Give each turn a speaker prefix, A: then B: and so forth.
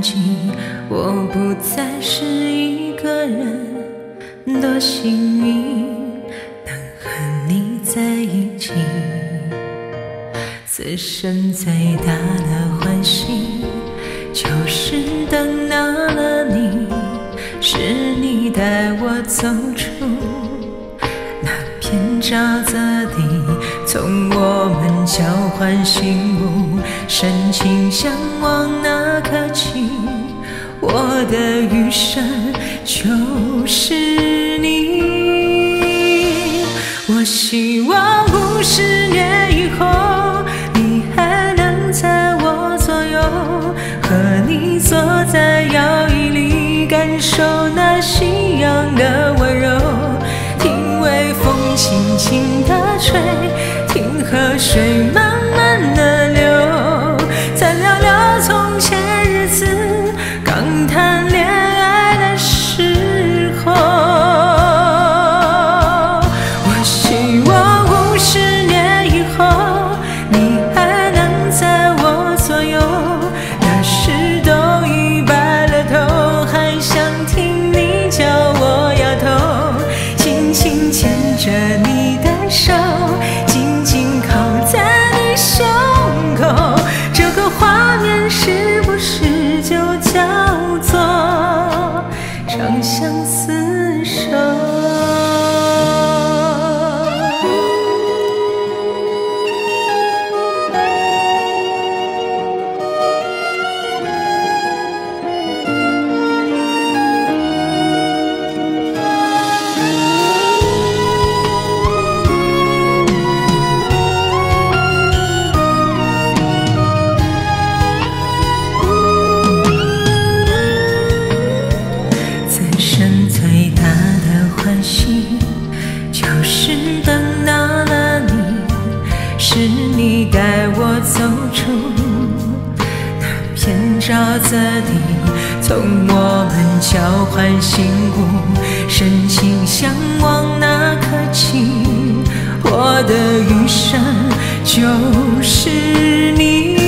A: 记，我不再是一个人，多幸运能和你在一起。此生最大的欢喜，就是等到了你，是你带我走出那片沼泽地，从我们交换心物，深情相望那刻起，我的余生就是你。我希望50年以后，你还能在我左右，和你坐在摇椅里，感受那夕阳的温柔，听微风轻轻地吹，听河水慢慢地流，再聊聊从前日子，刚谈恋爱的时候。我希望50年以后，你还能在我左右，那时都已白了头，还想听你叫我摇头，轻轻牵着你的手，紧紧靠在你胸口，这个画面是不是就叫做长相厮守？最大的欢喜，就是等到了你，是你带我走出那片沼泽地，从我们交换心物，深情相望那刻起，我的余生就是你。